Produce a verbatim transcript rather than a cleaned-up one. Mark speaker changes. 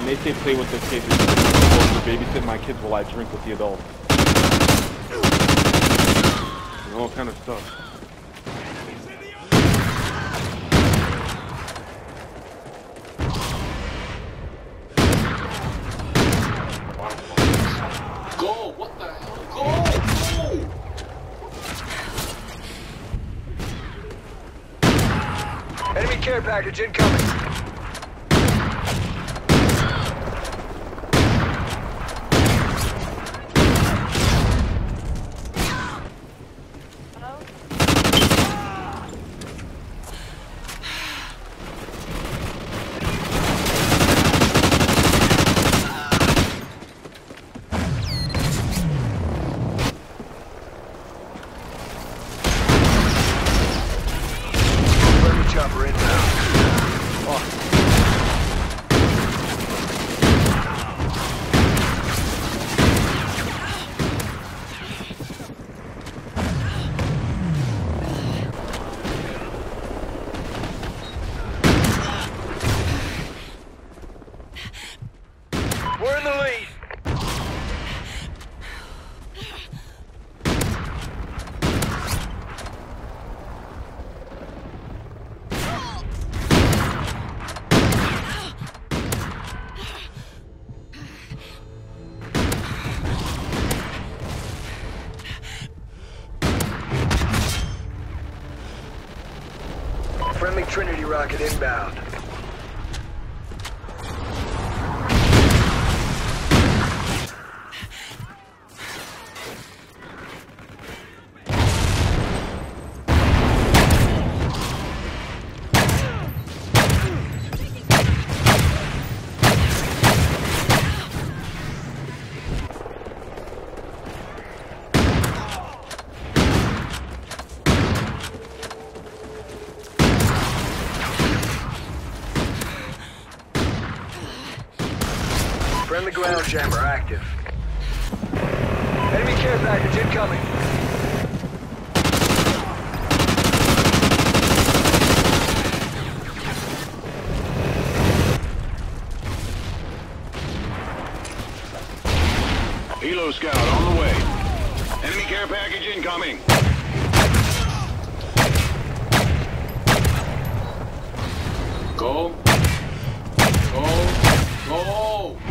Speaker 1: And they say play with the kids. For babysitting my kids while I drink with the adults. And all kind of stuff.
Speaker 2: Go! What the hell? Go! Go!
Speaker 3: Enemy care package incoming. Chopper inbound. Oh. We're in the lead. Friendly Trinity rocket inbound. Friendly ground jammer active. Enemy care package incoming.
Speaker 4: Helo scout on the way. Enemy care package incoming.
Speaker 2: Go. Go. Go.